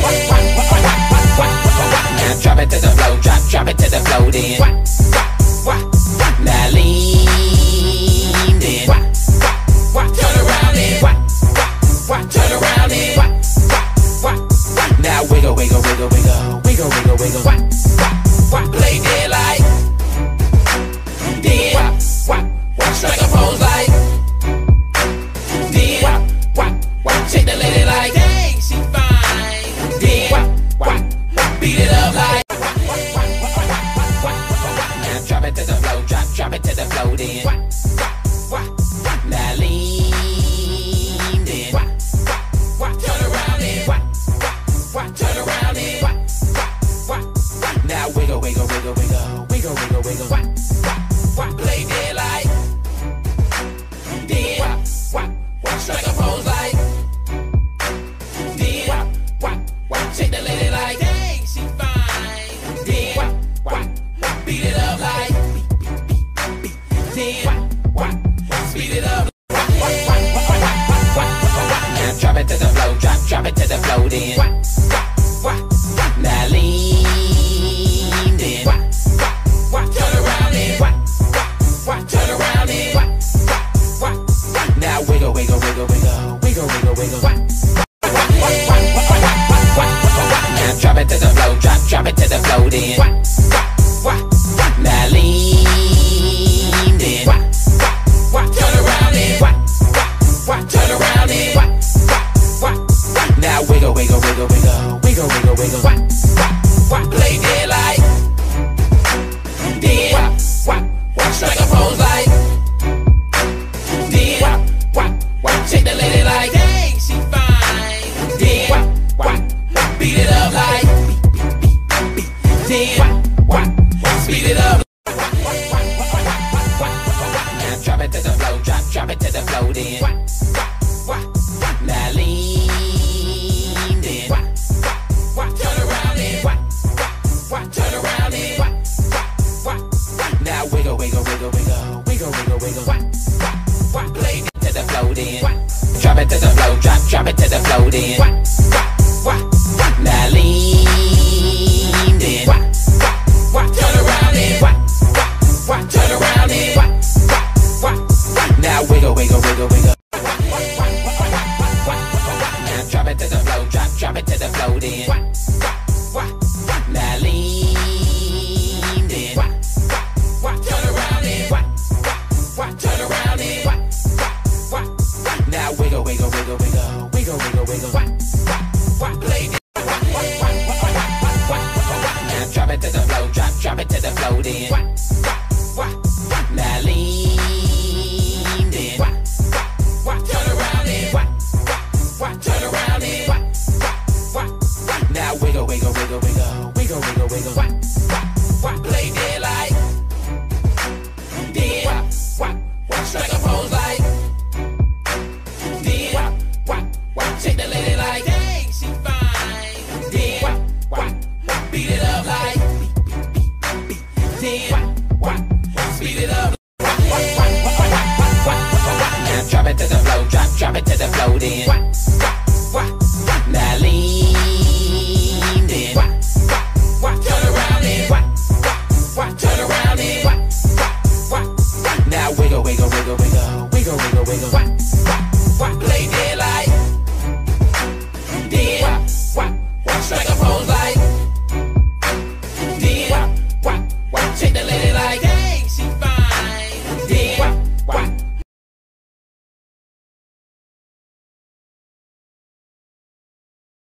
Now drop it to the flow, drop it to the flow then. Now lean then. Turn around then. Turn around then. Now wiggle, wiggle, wiggle, wiggle, wiggle, wiggle, wiggle. Play dead like. Then strike a pose like. Then shake the lady like. Dang, she fine. Then beat it up like. Now drop it to the flow, drop it to the flow then. Now lean then. Turn around then. Turn around then. Now wiggle, wiggle, wiggle, wiggle, wiggle, wiggle, wiggle. Play dead like. Then strike a pose like. Then shake the lady like. Dang, she fine. Then beat it up like. Then speed it up. Now drop it to the flow, drop it to the flow then. Now lean then. Turn around then. Turn around then. Now wiggle, wiggle, wiggle, wiggle, wiggle, wiggle, wiggle. Now drop it to the flow, drop it to the flow then. Now lean then. Turn around then. Turn around then. Now wiggle, wiggle, wiggle, wiggle, wiggle, wiggle, wiggle. Play dead like. Then strike a pose like. Then shake the lady like. Dang, she fine. Then beat it up like. Then speed it up. Now drop it to the flow, drop it to the flow then. Now lean then. Turn around then. Turn around then. Now wiggle, wiggle, wiggle, wiggle, wiggle, wiggle, wiggle. Play it to the flow then. Drop it to the flow, drop it to the flow then. Now lean then. Turn around then. Turn around then. Now wiggle, wiggle, wiggle, wiggle. Now drop it to the flow, drop it to the flow then.